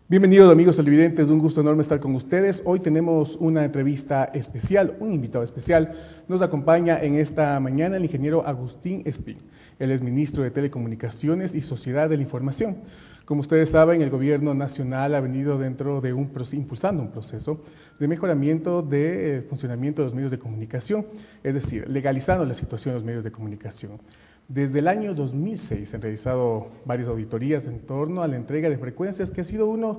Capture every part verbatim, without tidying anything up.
Bienvenidos amigos televidentes, un gusto enorme estar con ustedes. Hoy tenemos una entrevista especial, un invitado especial. Nos acompaña en esta mañana el ingeniero Agustín Espín. Él es ministro de Telecomunicaciones y Sociedad de la Información. Como ustedes saben, el gobierno nacional ha venido dentro de un proceso, impulsando un proceso de mejoramiento del funcionamiento de los medios de comunicación, es decir, legalizando la situación de los medios de comunicación. Desde el año dos mil seis se han realizado varias auditorías en torno a la entrega de frecuencias, que ha sido uno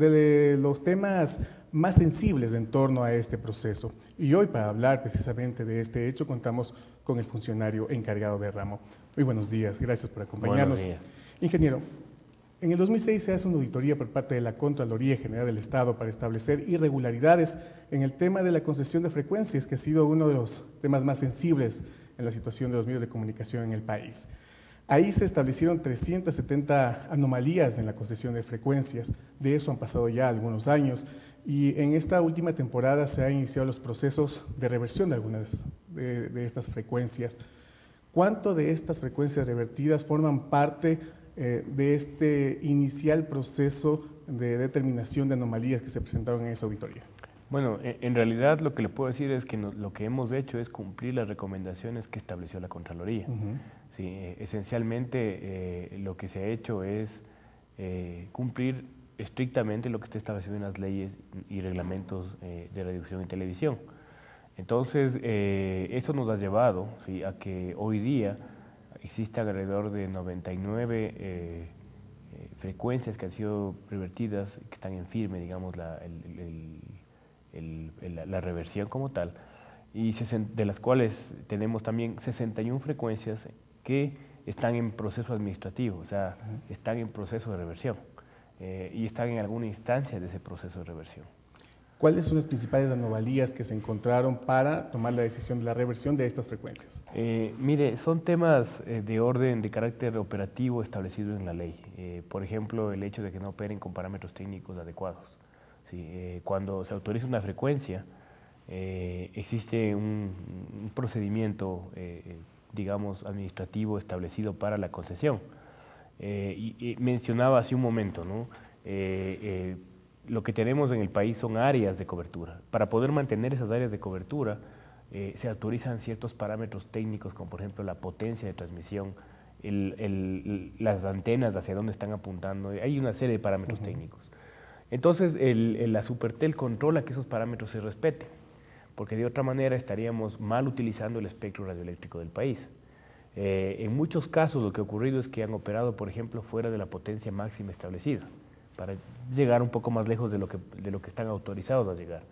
de los temas más sensibles en torno a este proceso. Y hoy, para hablar precisamente de este hecho, contamos con el funcionario encargado de ramo. Muy buenos días, gracias por acompañarnos. Buenos días. Ingeniero, en el dos mil seis se hace una auditoría por parte de la Contraloría General del Estado para establecer irregularidades en el tema de la concesión de frecuencias, que ha sido uno de los temas más sensibles en la situación de los medios de comunicación en el país. Ahí se establecieron trescientas setenta anomalías en la concesión de frecuencias. De eso han pasado ya algunos años y en esta última temporada se han iniciado los procesos de reversión de algunas de, de estas frecuencias. ¿Cuánto de estas frecuencias revertidas forman parte eh, de este inicial proceso de determinación de anomalías que se presentaron en esa auditoría? Bueno, en realidad lo que le puedo decir es que no, lo que hemos hecho es cumplir las recomendaciones que estableció la Contraloría. Uh-huh. Sí, eh, esencialmente eh, lo que se ha hecho es eh, cumplir estrictamente lo que está establecido en las leyes y reglamentos eh, de radiodifusión y televisión. Entonces, eh, eso nos ha llevado, ¿sí?, a que hoy día existe alrededor de noventa y nueve eh, eh, frecuencias que han sido revertidas, que están en firme, digamos, la, el, el El, el, la reversión como tal, y de las cuales tenemos también sesenta y una frecuencias que están en proceso administrativo, o sea, uh-huh. están en proceso de reversión eh, y están en alguna instancia de ese proceso de reversión. ¿Cuáles son las principales anomalías que se encontraron para tomar la decisión de la reversión de estas frecuencias? Eh, mire, son temas eh, de orden de carácter operativo establecido en la ley. Eh, por ejemplo, el hecho de que no operen con parámetros técnicos adecuados. Sí, eh, cuando se autoriza una frecuencia, eh, existe un, un procedimiento, eh, digamos, administrativo establecido para la concesión. Eh, y, y mencionaba hace un momento, ¿no? Eh, eh, lo que tenemos en el país son áreas de cobertura. Para poder mantener esas áreas de cobertura, eh, se autorizan ciertos parámetros técnicos, como por ejemplo la potencia de transmisión, el, el, las antenas hacia dónde están apuntando. Hay una serie de parámetros uh-huh. técnicos. Entonces, el, el, la Supertel controla que esos parámetros se respeten, porque de otra manera estaríamos mal utilizando el espectro radioeléctrico del país. Eh, en muchos casos lo que ha ocurrido es que han operado, por ejemplo, fuera de la potencia máxima establecida, para llegar un poco más lejos de lo que, de lo que están autorizados a llegar.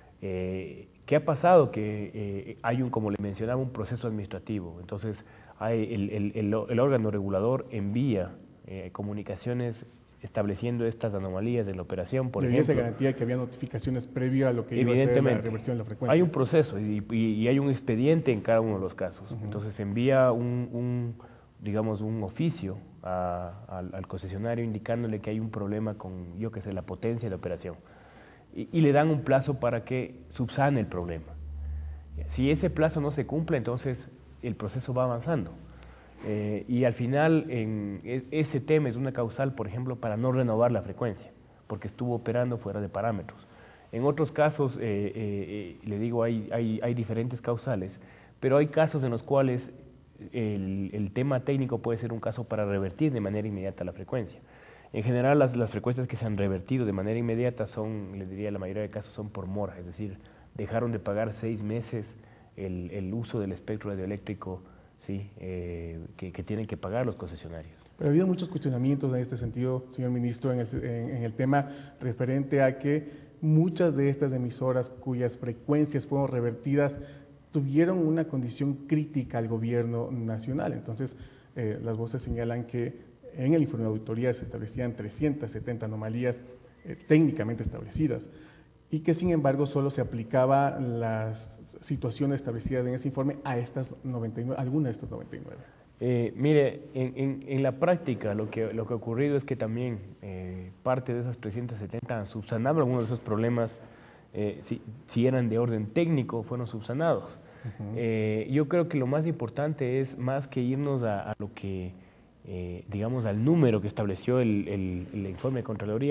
Eh, ¿Qué ha pasado? Que eh, hay un, como le mencionaba, un proceso administrativo. Entonces, hay el, el, el, el órgano regulador envía eh, comunicaciones estableciendo estas anomalías de la operación, por ejemplo. ¿Y esa garantía que había notificaciones previo a lo que iba a ser la reversión de la frecuencia? Hay un proceso y, y, y hay un expediente en cada uno de los casos. Uh-huh. Entonces se envía un, un, digamos, un oficio a, al, al concesionario indicándole que hay un problema con, yo qué sé, la potencia de la operación. Y, y le dan un plazo para que subsane el problema. Si ese plazo no se cumple, entonces el proceso va avanzando. Eh, y al final en, ese tema es una causal, por ejemplo, para no renovar la frecuencia, porque estuvo operando fuera de parámetros. En otros casos, eh, eh, eh, le digo, hay, hay, hay diferentes causales, pero hay casos en los cuales el, el tema técnico puede ser un caso para revertir de manera inmediata la frecuencia. En general, las, las frecuencias que se han revertido de manera inmediata son, le diría, la mayoría de casos son por mora, es decir, dejaron de pagar seis meses el, el uso del espectro radioeléctrico, sí, eh, que, que tienen que pagar los concesionarios. Pero ha habido muchos cuestionamientos en este sentido, señor ministro, en el, en, en el tema referente a que muchas de estas emisoras cuyas frecuencias fueron revertidas tuvieron una condición crítica al gobierno nacional. Entonces, eh, las voces señalan que en el informe de auditoría se establecían trescientas setenta anomalías eh, técnicamente establecidas, y que sin embargo solo se aplicaba las situaciones establecidas en ese informe a estas noventa y nueve, algunas de estas noventa y nueve. Eh, mire, en, en, en la práctica lo que, lo que ha ocurrido es que también eh, parte de esas trescientas setenta han subsanado algunos de esos problemas, eh, si, si eran de orden técnico, fueron subsanados. Uh-huh. eh, yo creo que lo más importante es, más que irnos a, a lo que, eh, digamos, al número que estableció el, el, el informe de Contraloría,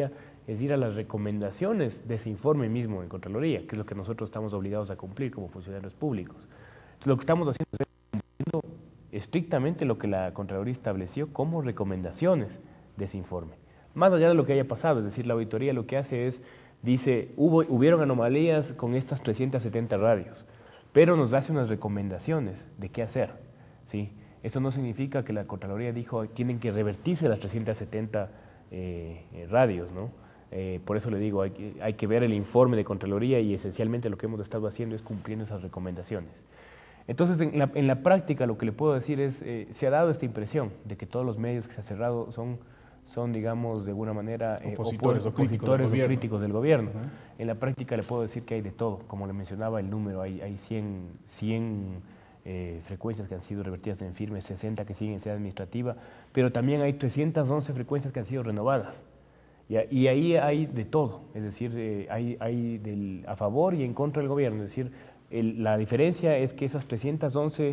es ir a las recomendaciones de ese informe mismo en Contraloría, que es lo que nosotros estamos obligados a cumplir como funcionarios públicos. Entonces, lo que estamos haciendo es cumpliendo estrictamente lo que la Contraloría estableció como recomendaciones de ese informe. Más allá de lo que haya pasado, es decir, la auditoría lo que hace es, dice, hubo, hubieron anomalías con estas trescientas setenta radios, pero nos hace unas recomendaciones de qué hacer, ¿sí? Eso no significa que la Contraloría dijo tienen que revertirse las trescientas setenta eh, radios, ¿no? Eh, por eso le digo, hay que, hay que ver el informe de Contraloría y esencialmente lo que hemos estado haciendo es cumpliendo esas recomendaciones. Entonces, en la, en la práctica lo que le puedo decir es, eh, se ha dado esta impresión de que todos los medios que se han cerrado son, son digamos, de alguna manera eh, opositores, opor, o, críticos opositores del o críticos del gobierno. Uh-huh. En la práctica le puedo decir que hay de todo, como le mencionaba el número, hay, hay cien, cien eh, frecuencias que han sido revertidas en firme, sesenta que siguen en sede administrativa, pero también hay trescientas once frecuencias que han sido renovadas. Y, y ahí hay de todo, es decir, eh, hay, hay del, a favor y en contra del gobierno, es decir, el, la diferencia es que esas trescientas once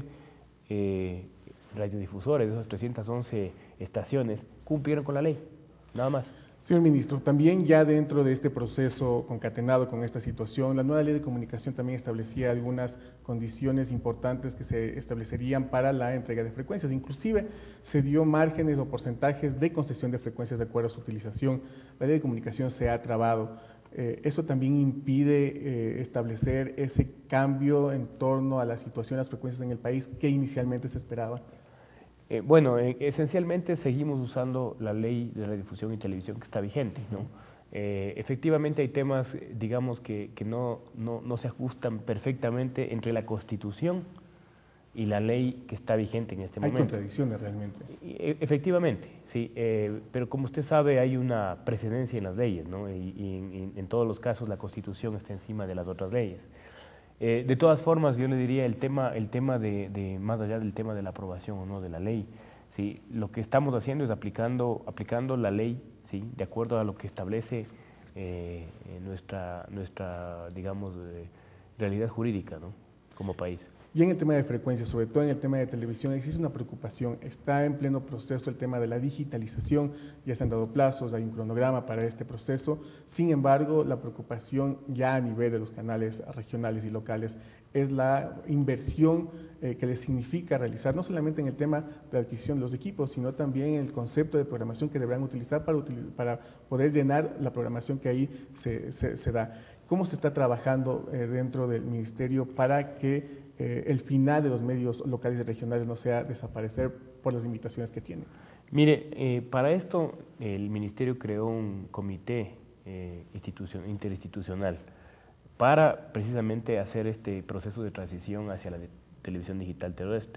eh, radiodifusores, esas trescientas once estaciones cumplieron con la ley, nada más. Señor ministro, también ya dentro de este proceso concatenado con esta situación, la nueva ley de comunicación también establecía algunas condiciones importantes que se establecerían para la entrega de frecuencias. Inclusive se dio márgenes o porcentajes de concesión de frecuencias de acuerdo a su utilización. La ley de comunicación se ha trabado. Eh, eso también impide eh, establecer ese cambio en torno a la situación de las frecuencias en el país que inicialmente se esperaba. Eh, bueno, eh, esencialmente seguimos usando la ley de radiodifusión y televisión que está vigente, ¿no? Eh, efectivamente hay temas, digamos, que, que no, no, no se ajustan perfectamente entre la Constitución y la ley que está vigente en este hay momento. Hay contradicciones realmente. E, efectivamente, sí, eh, pero como usted sabe hay una precedencia en las leyes, ¿no? Y, y en, en todos los casos la Constitución está encima de las otras leyes. Eh, de todas formas, yo le diría el tema, el tema de, de, más allá del tema de la aprobación o no de la ley, ¿sí? Lo que estamos haciendo es aplicando, aplicando la ley, ¿sí? De acuerdo a lo que establece eh, nuestra, nuestra, digamos, eh, realidad jurídica, ¿no? Como país. Y en el tema de frecuencias, sobre todo en el tema de televisión, existe una preocupación. Está en pleno proceso el tema de la digitalización, ya se han dado plazos, hay un cronograma para este proceso. Sin embargo, la preocupación ya a nivel de los canales regionales y locales es la inversión eh, que les significa realizar, no solamente en el tema de adquisición de los equipos, sino también en el concepto de programación que deberán utilizar para, util para poder llenar la programación que ahí se, se, se da. ¿Cómo se está trabajando eh, dentro del ministerio para que eh, el final de los medios locales y regionales no sea desaparecer por las limitaciones que tienen? Mire, eh, para esto el ministerio creó un comité eh, institucion, interinstitucional para precisamente hacer este proceso de transición hacia la de televisión digital terrestre.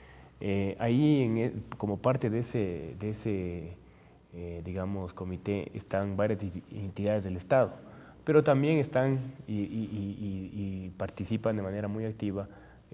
Eh, ahí, en, como parte de ese, de ese eh, digamos, comité, están varias entidades del Estado, pero también están y, y, y, y participan de manera muy activa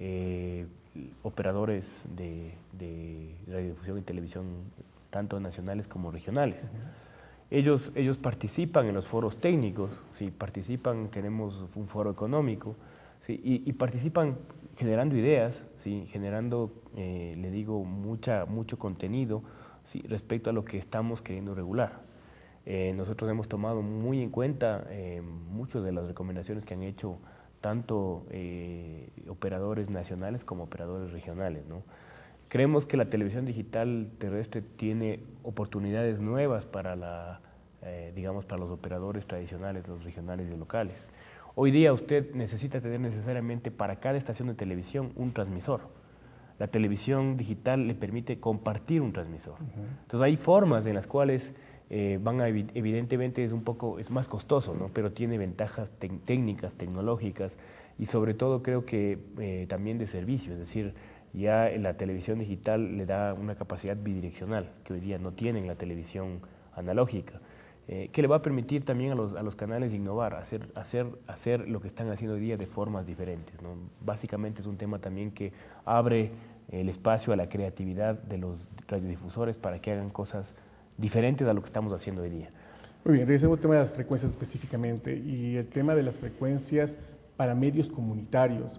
eh, operadores de, de radiodifusión y televisión, tanto nacionales como regionales. Uh-huh. Ellos, ellos participan en los foros técnicos, ¿sí? Participan, tenemos un foro económico, ¿sí? y, y participan generando ideas, ¿sí? Generando, eh, le digo, mucha, mucho contenido, ¿sí? Respecto a lo que estamos queriendo regular. Eh, nosotros hemos tomado muy en cuenta eh, muchas de las recomendaciones que han hecho tanto eh, operadores nacionales como operadores regionales, ¿no? Creemos que la televisión digital terrestre tiene oportunidades nuevas para, la, eh, digamos, para los operadores tradicionales, los regionales y locales. Hoy día usted necesita tener necesariamente para cada estación de televisión un transmisor. La televisión digital le permite compartir un transmisor. Uh-huh. Entonces hay formas en las cuales eh, van a, evidentemente es un poco, es más costoso, ¿no? Pero tiene ventajas te técnicas, tecnológicas y sobre todo creo que eh, también de servicio, es decir, ya la televisión digital le da una capacidad bidireccional que hoy día no tiene en la televisión analógica, eh, que le va a permitir también a los, a los canales innovar, hacer, hacer, hacer lo que están haciendo hoy día de formas diferentes, ¿no? Básicamente es un tema también que abre el espacio a la creatividad de los radiodifusores para que hagan cosas diferentes a lo que estamos haciendo hoy día. Muy bien, regresemos al tema de las frecuencias específicamente y el tema de las frecuencias para medios comunitarios.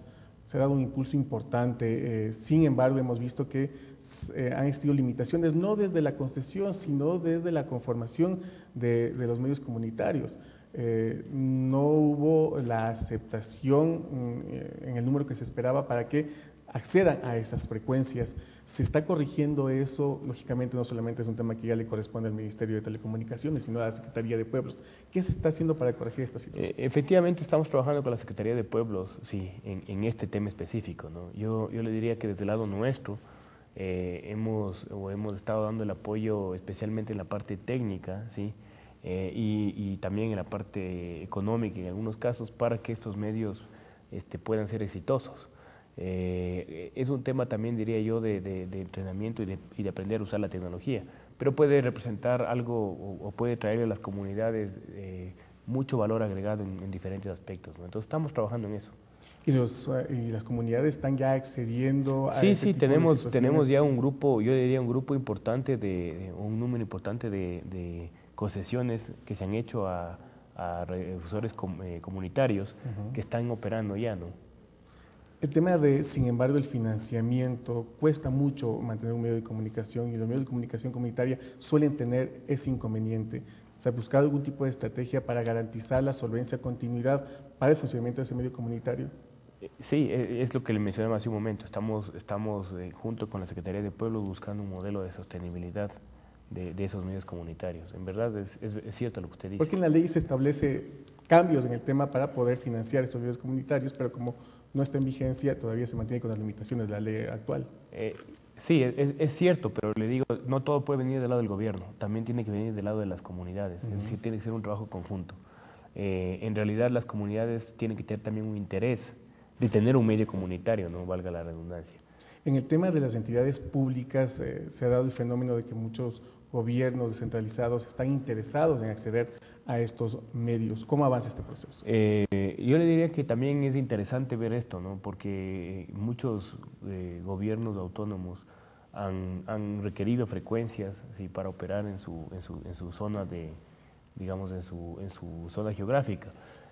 se ha dado un impulso importante. Eh, sin embargo, hemos visto que eh, han existido limitaciones, no desde la concesión, sino desde la conformación de, de los medios comunitarios. Eh, no hubo la aceptación eh, en el número que se esperaba para que accedan a esas frecuencias. Se está corrigiendo eso, lógicamente no solamente es un tema que ya le corresponde al Ministerio de Telecomunicaciones, sino a la Secretaría de Pueblos. ¿Qué se está haciendo para corregir esta situación? Eh, efectivamente estamos trabajando con la Secretaría de Pueblos, sí, en, en este tema específico, ¿no? Yo, yo le diría que desde el lado nuestro eh, hemos, o hemos estado dando el apoyo especialmente en la parte técnica, ¿sí? Eh, y, y también en la parte económica en algunos casos para que estos medios este, puedan ser exitosos. Eh, es un tema también, diría yo, de, de, de entrenamiento y de, y de aprender a usar la tecnología, pero puede representar algo o, o puede traerle a las comunidades eh, mucho valor agregado en, en diferentes aspectos, ¿no? Entonces estamos trabajando en eso. ¿Y, los, y las comunidades están ya accediendo a Sí, ese sí, tipo tenemos, de tenemos ya un grupo, yo diría un grupo importante, de, de un número importante de, de concesiones que se han hecho a, a radiodifusores com, eh, comunitarios uh-huh. que están operando ya, ¿no? El tema de, sin embargo, el financiamiento, cuesta mucho mantener un medio de comunicación y los medios de comunicación comunitaria suelen tener ese inconveniente. ¿Se ha buscado algún tipo de estrategia para garantizar la solvencia, continuidad para el funcionamiento de ese medio comunitario? Sí, es lo que le mencionaba hace un momento. Estamos, estamos eh, junto con la Secretaría de Pueblos buscando un modelo de sostenibilidad de, de esos medios comunitarios. En verdad es, es, es cierto lo que usted dice. Porque en la ley se establece cambios en el tema para poder financiar esos medios comunitarios, pero como no está en vigencia, todavía se mantiene con las limitaciones de la ley actual. Eh, sí, es, es cierto, pero le digo, no todo puede venir del lado del gobierno, también tiene que venir del lado de las comunidades, uh-huh. es decir, tiene que ser un trabajo conjunto. Eh, en realidad las comunidades tienen que tener también un interés de tener un medio comunitario, no valga la redundancia. En el tema de las entidades públicas eh, se ha dado el fenómeno de que muchos gobiernos descentralizados están interesados en acceder a estos medios. ¿Cómo avanza este proceso? Eh, yo le diría que también es interesante ver esto, ¿no? Porque muchos eh, gobiernos autónomos han, han requerido frecuencias, ¿sí? Para operar en su, en su, en su zona de, digamos, en su, en su zona geográfica.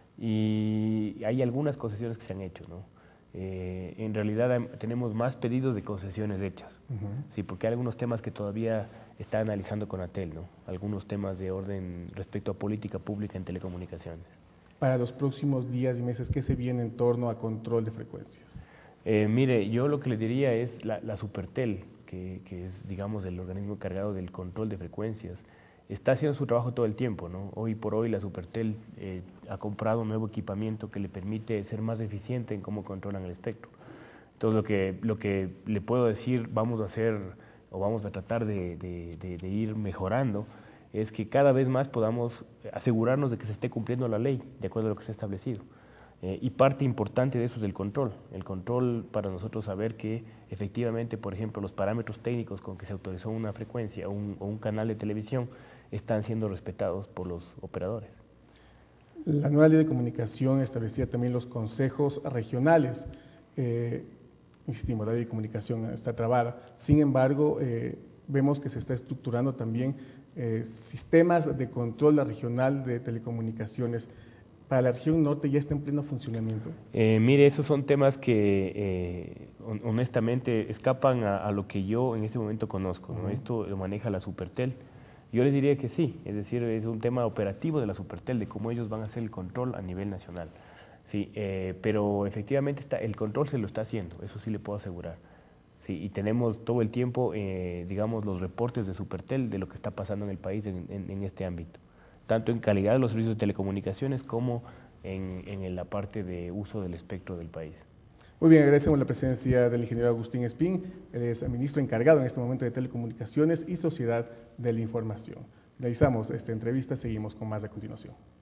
Y hay algunas concesiones que se han hecho, ¿no? Eh, en realidad tenemos más pedidos de concesiones hechas, uh-huh. sí, porque hay algunos temas que todavía está analizando Conatel, ¿no? Algunos temas de orden respecto a política pública en telecomunicaciones. Para los próximos días y meses, ¿qué se viene en torno a control de frecuencias? Eh, mire, yo lo que le diría es la, la Supertel, que, que es, digamos, el organismo encargado del control de frecuencias, está haciendo su trabajo todo el tiempo, ¿no? Hoy por hoy la Supertel eh, ha comprado un nuevo equipamiento que le permite ser más eficiente en cómo controlan el espectro. Entonces, lo que, lo que le puedo decir, vamos a hacer o vamos a tratar de, de, de, de ir mejorando, es que cada vez más podamos asegurarnos de que se esté cumpliendo la ley, de acuerdo a lo que se ha establecido. Eh, y parte importante de eso es el control. El control para nosotros saber que efectivamente, por ejemplo, los parámetros técnicos con que se autorizó una frecuencia o un, o un canal de televisión están siendo respetados por los operadores. La nueva ley de comunicación establecía también los consejos regionales. Eh, insistimos, la ley de comunicación está trabada. Sin embargo, eh, vemos que se está estructurando también eh, sistemas de control regional de telecomunicaciones. ¿Para la región norte ya está en pleno funcionamiento? Eh, mire, esos son temas que eh, honestamente escapan a, a lo que yo en este momento conozco, ¿no? Uh-huh. Esto lo maneja la Supertel. Yo les diría que sí, es decir, es un tema operativo de la Supertel, de cómo ellos van a hacer el control a nivel nacional. Sí, eh, pero efectivamente está, el control se lo está haciendo, eso sí le puedo asegurar. Sí, y tenemos todo el tiempo, eh, digamos, los reportes de Supertel de lo que está pasando en el país en, en, en este ámbito, tanto en calidad de los servicios de telecomunicaciones como en, en la parte de uso del espectro del país. Muy bien, agradecemos la presencia del ingeniero Agustín Espín, él es el ministro encargado en este momento de Telecomunicaciones y Sociedad de la Información. Realizamos esta entrevista, seguimos con más a continuación.